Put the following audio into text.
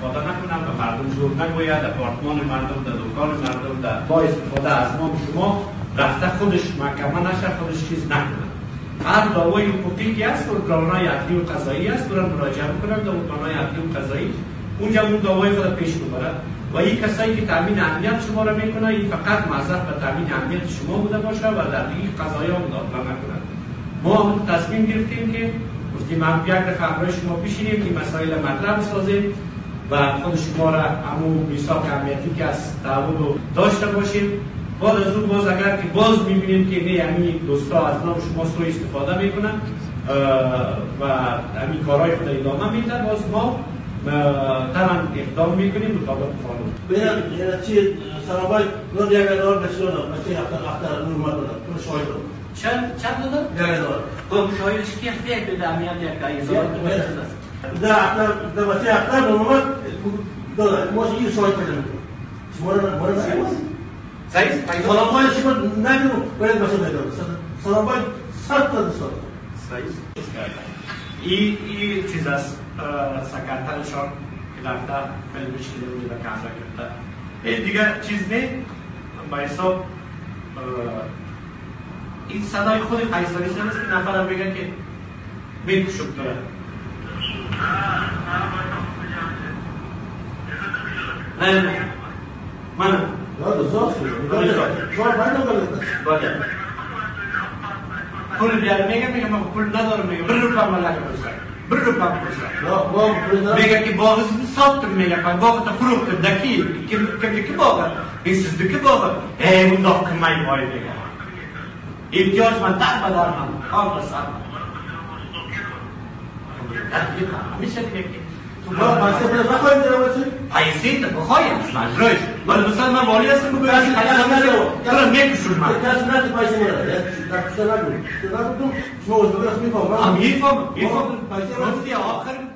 استفاده نکنن و مردم زور نگوید، آپارتمان مردم، در دکان مردم، در با استفاده از ما شما رفته خودش محکمه نشه، خودش چیز نکنه. هر دعوای حقوقی هست ارگان‌های عدلی و قضایی است، برن مراجعه بکنن در ارگان‌های عدلی و قضایی، اونجا اون دعوای خود پیش ببرن. و این کسایی که تامین امنیت شما را میکنه، این فقط معذرت به تامین امنیت شما بوده باشه و در دیگه قضایا مداخله نکنند. ما تصمیم گرفتیم که گفتیم هم یک دفعه همراه شما بشینیم این مسائل مطرح بسازیم و خود شما را همون میثاق امنیتی که از تعهد رو داشته باشیم. بعد از اون باز اگر که باز میبینیم که نه همین دوستا از نام شما سوء استفاده میکنن و همین کارهای خود ادامه میده، باز ما طبعا اقدام میکنیم مطابق قانون. ببین چی سرابای روز یک دلار بسیار مثلا اختر نورمال دادن شاهد چند دادن؟ $1. خب شاهدش کی اختیار بده امنیت یک ایزاد ده اختر ده واسه اختر نورمال دادن ما این شاهد بدیم شما رو صحیح سرابای شما نمیدونم باید باشه بدون سرابای 100% صحیح این چیز است سکرترشان که رفته فیلمش که روی به کامرا کرده دیگه چیز نه با حساب این صدای خود قیصری است که نفر هم بگن که میکشم داره نه من نه دوست پول بیار میگه من پول ندارم میگه برو پام ملاک برو پام میگه که باغ ساخت میگه که باغ تا فروخت دکی که باغ بیست دکی باغ اون داغ کمای وای میگه امتیاز من در بدار من کام رسان همیشه که ما پاسه بده بخوایم درواسی پیسی تو بخوایم مجروش ولی مثلا من والی هستم بگویم دارم میکشون من کسی نتی پیسی میره در کشته نگویم شما از بگرست میفهم میفهم پیسی آخر